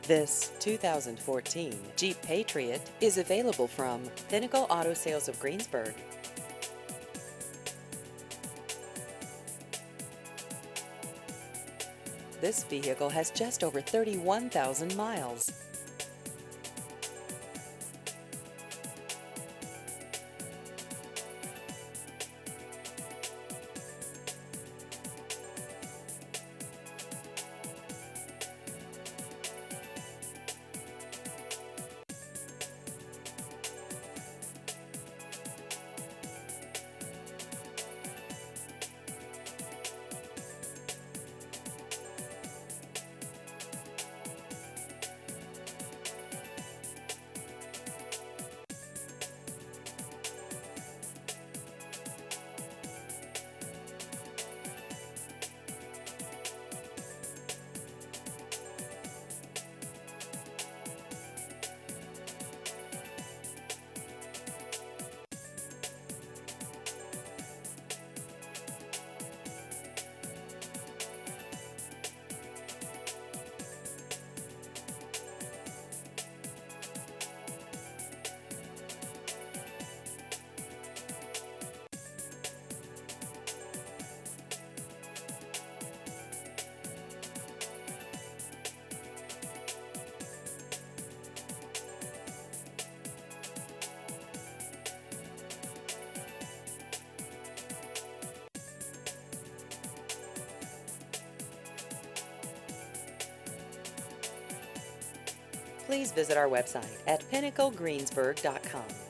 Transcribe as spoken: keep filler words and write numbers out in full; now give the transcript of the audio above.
This two thousand fourteen Jeep Patriot is available from Pinnacle Auto Sales of Greensburg. This vehicle has just over thirty-one thousand miles. Please visit our website at pinnacle greensburg dot com.